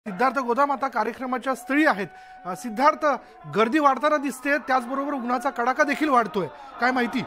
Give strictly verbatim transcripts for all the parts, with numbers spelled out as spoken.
सिद्धार्थ गोदाम आता कार्यक्रमाच्या स्थळी आहेत। सिद्धार्थ, गर्दी वाढताना दिसते, त्याचबरोबर उन्हाचा कडाका देखील वाढतोय, काय माहिती?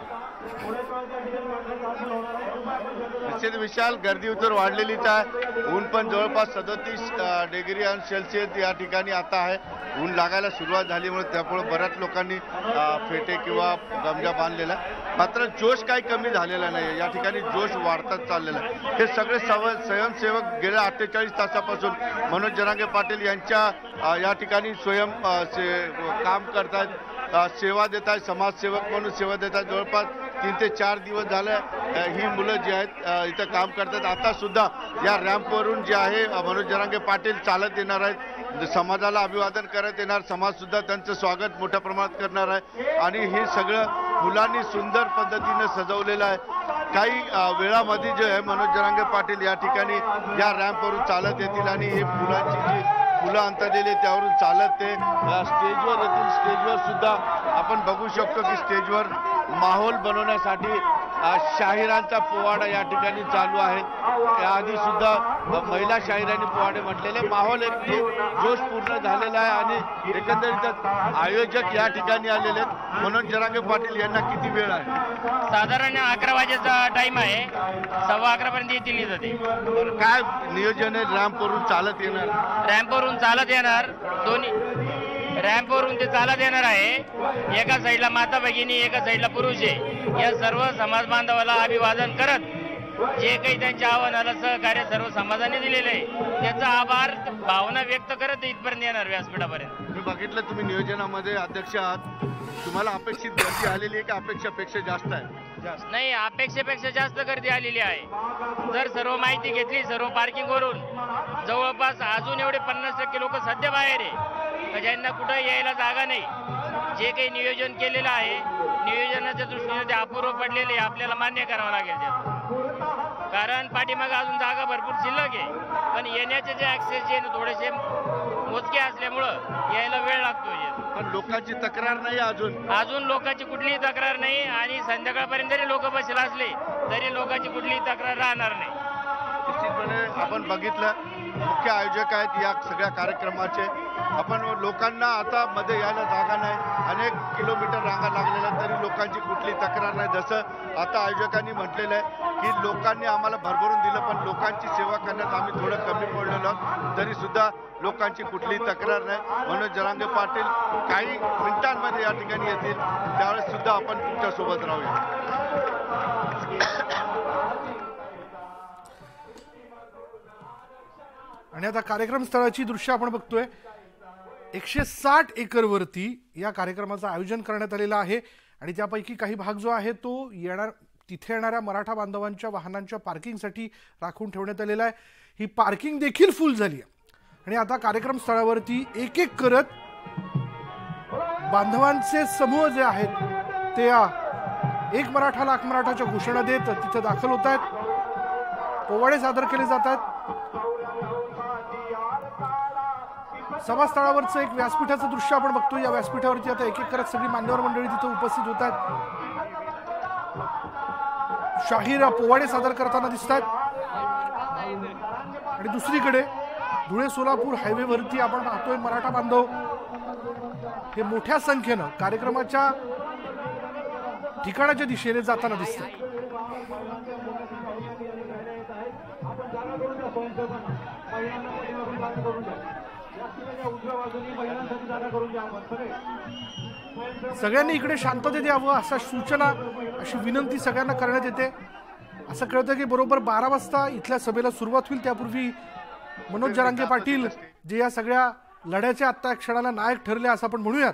निश्चित विशाल, गर्दी उतर वाढलेलीच आहे। ऊन पण जवळपास सदतीस डिग्री अंश सेल्सिअस या ठिकाणी आता आहे। ऊन लागायला सुरुवात झाल्यामुळे त्यामुळे बऱ्याच लोकांनी फेटे किंवा गमजा बांधलेला, मात्र जोश काही कमी झालेला नाही। या ठिकाणी जोश वाढताच चाललेला आहे। हे सगळे स्वयंसेवक गेल्या अठ्ठेचाळीस तासापासून मनोज जरांगे पाटील यांच्या या ठिकाणी स्वयं काम करतात, सेवा देत आहेत, समाजसेवक म्हणून सेवा देत आहेत। जवळपास तीन ते चार दिवस झाले ही मुलं जी आहेत इथं काम करतात। आता सुद्धा या रॅम्पवरून जे आहे मनोज जरांगे पाटील चालत येणार आहेत, समाजाला अभिवादन करत येणार, समाज सुद्धा त्यांचं स्वागत मोठ्या प्रमाणात करणार आहे। आणि हे सगळं मुलांनी सुंदर पद्धतीने सजवलेलं आहे। काही वेळामध्ये जे आहे मनोज जरांगे पाटील या ठिकाणी या रॅम्पवरून चालत येतील आणि ही मुलांची जी फुलं अंतरलेली त्यावरून चालत ते स्टेजवर येतील। स्टेजवर सुद्धा आपण बघू शकतो की स्टेजवर माहोल बनवण्यासाठी शाहिरांचा पोवाडा या ठिकाणी चालू आहे। त्याआधी सुद्धा महिला शाहिरांनी पोवाडे म्हटलेले, माहोल एक जोश पूर्ण झालेला आहे। आणि एकंदरीत आयोजक या ठिकाणी आलेले आहेत। मनोज जरांगे पाटील यांना किती वेळ आहे? साधारण अकरा वाजेचा टाइम आहे, सव्वा अकरा पर्यंत येतील इथं। काय नियोजन आहे? रॅम्पवरून चालत येणार, रॅम्पवरून चालत येणार, दोन्ही रॅम्पवरून ते चालत येणार आहे। एका साईडला माता भगिनी, एका साईडला पुरुष आहे। या सर्व समाज बांधवाला अभिवादन करत जे काही त्यांच्या आव्हानाला सहकार्य सर्व समाजाने दिलेलं आहे त्याचा आभार भावना व्यक्त करत इथपर्यंत येणार व्यासपीठापर्यंत। मी बघितलं तुम्ही नियोजनामध्ये अध्यक्ष आहात, तुम्हाला अपेक्षित गर्दी आलेली आहे का अपेक्षापेक्षा जास्त आहे? नाही, अपेक्षेपेक्षा जास्त गर्दी आलेली आहे। जर सर्व माहिती घेतली, सर्व पार्किंग वरून जवळपास अजून एवढे पन्नास टक्के लोक सध्या बाहेर आहे, ज्यांना कुठं यायला जागा नाही। जे काही नियोजन केलेलं आहे, नियोजनाच्या दृष्टीने ते अपूर्व पडलेले आपल्याला मान्य करावं लागेल त्याचं, कारण पाठीमागे अजून जागा भरपूर शिल्लक आहे, पण येण्याचे जे ऍक्सेस जे थोडेसे मोजके असल्यामुळं यायला वेळ लागतो। पण लोकांची तक्रार नाही अजून अजून लोकांची कुठलीही तक्रार नाही आणि संध्याकाळपर्यंत जरी लोक बसले असले तरी लोकांची कुठलीही तक्रार राहणार नाही। निश्चितपणे आपण बघितलं, मुख्य आयोजक आहेत या सगळ्या कार्यक्रमाचे। आपण लोकांना आता मध्ये यायला जागा नाही, अनेक किलोमीटर रांगा लागलेल्या तरी लोकांची कुठली तक्रार नाही। जसं आता आयोजकांनी म्हटलेलं आहे की लोकांनी आम्हाला भरभरून दिलं, पण लोकांची सेवा करण्यात आम्ही थोडं कमी पडलेलो आहोत, तरी सुद्धा लोकांची कुठली तक्रार नाही। मनोज जरांगे पाटील काही मिनिटांमध्ये या ठिकाणी येतील, त्यावेळेस सुद्धा आपण तुमच्यासोबत राहूया। आणि आता कार्यक्रम स्थळाची दृश्य आपण बघतोय। एकशे साठ एकर वरती या कार्यक्रमाचं आयोजन करण्यात आलेलं आहे आणि त्यापैकी काही भाग जो आहे तो येणार तिथे येणाऱ्या मराठा बांधवांच्या वाहनांच्या पार्किंगसाठी राखून ठेवण्यात आलेला आहे। ही पार्किंग देखील फुल झाली आहे आणि आता कार्यक्रम स्थळावरती एक एक करत बांधवांचे समूह जे आहेत ते एक मराठा लाख मराठाच्या घोषणा देत तिथे दाखल होत आहेत, पोवाडे सादर केले जात आहेत। सभास्थळावरचं एक व्यासपीठाचं दृश्य आपण बघतो। या व्यासपीठावरती आता एक एक करत सगळी मान्यवर मंडळी तिथे उपस्थित होत आहेत, शाहीर पोवाडे सादर करताना दिसतात। आणि दुसरीकडे धुळे सोलापूर हायवेवरती आपण पाहतोय मराठा बांधव हे मोठ्या संख्येनं कार्यक्रमाच्या ठिकाणाच्या दिशेने जाताना दिसतात। सगळ्यांनी इकडे शांततेत यावं अशा सूचना, अशी विनंती सगळ्यांना करण्यात येते। असं कळतं की बरोबर बारा वाजता इथल्या सभेला सुरुवात होईल, त्यापूर्वी मनोज जरांगे पाटील जे या सगळ्या लढ्याच्या आत्ता क्षणाला नायक ठरले असं आपण म्हणूयात,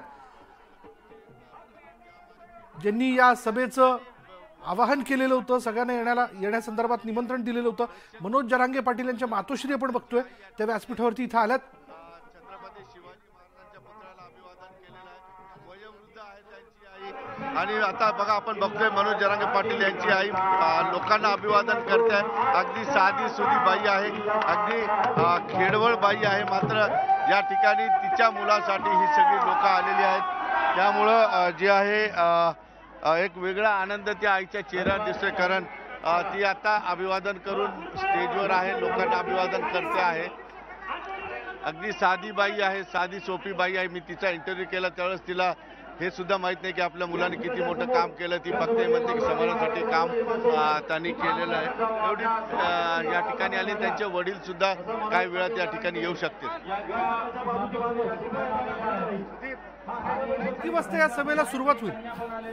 ज्यांनी या सभेचं आवाहन केलेलं होतं, सगळ्यांना येण्याला येण्यासंदर्भात निमंत्रण दिलेलं होतं, मनोज जरांगे पाटील यांच्या मातोश्री आपण बघतोय त्या व्यासपीठावरती इथं आल्यात। छत्रपती शिवाजी महाराजांच्या पुत्राला अभिवादन केलेलं आहे, वयोवृद्ध आहे त्यांची आई, आणि आता बघा आपण बघतोय मनोज जरांगे पाटील यांची आई लोकांना अभिवादन करते आहे। अगदी साधी सुधी बाई आहे, अगदी खेडवळ बाई आहे, मात्र या ठिकाणी तिच्या मुलासाठी ही सगळी लोक आलेली आहेत। त्यामुळं जे आहे एक वेगळा आनंद त्या आईच्या चेहऱ्यावर दिसतोय, कारण ती आता अभिवादन करून स्टेजवर आहे, लोकांना अभिवादन करते आहे। अगदी साधी बाई आहे, साधी सोपी बाई आहे. मी तिचा इंटरव्ह्यू केला त्यावेळेस तिला हे सुद्धा माहित नाही की आपल्या मुलाने किती मोठं काम केलं. ती फक्त हे म्हणते की समाजासाठी काम त्यांनी केलेलं आहे. एवढी या ठिकाणी आली. त्यांचे वडील सुद्धा काही वेळात या ठिकाणी येऊ शकतील. किती वाजता या सभेला सुरुवात होईल?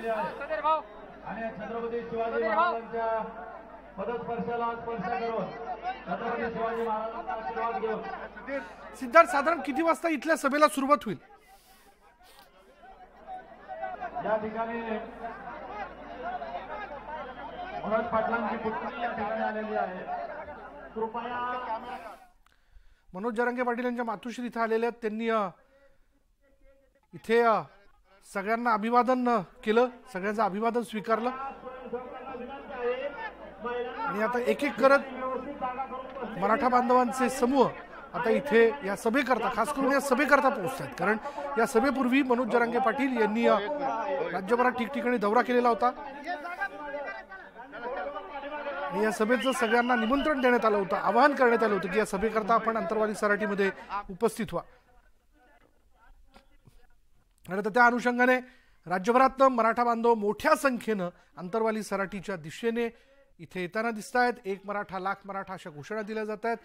सिद्धार्थ, साधारण किती वाजता इथल्या सभेला सुरुवात होईल? या ठिकाणी मनोज पाटलांची पुतणी या ठिकाणी आलेली आहे. कृपया मनोज जरांगे पाटील यांच्या मातोश्री इथे आलेले आहेत. त्यांनी इथे सगळ्यांना अभिवादन केलं, सगळ्यांचं अभिवादन स्वीकारलं आणि आता एक एक करत मराठा बांधवांचे समूह आता इथे या सभेकरता, खास करून या सभेकरता पोहोचत आहेत. कारण या सभेपूर्वी मनोज जरांगे पाटील यांनी राज्यभरात ठिकठिकाणी दौरा केलेला होता आणि या सभेचं सगळ्यांना निमंत्रण देण्यात आलं होतं, आवाहन करण्यात आलं होतं की या सभेकरता आपण अंतरवाली सराटीमध्ये उपस्थित व्हा. आणि त्या अनुषंगाने राज्यभरातनं मराठा बांधव मोठ्या संख्येनं अंतरवाली सराटीच्या दिशेने इथे येताना दिसत आहेत. एक मराठा लाख मराठा अशा घोषणा दिल्या जात आहेत.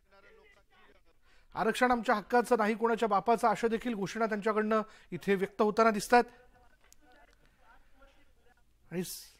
आरक्षण आमच्या हक्काचं नाही, कोणाच्या बापाचं, अशा देखील घोषणा त्यांच्याकडनं इथे व्यक्त होताना दिसत आहेत. आणि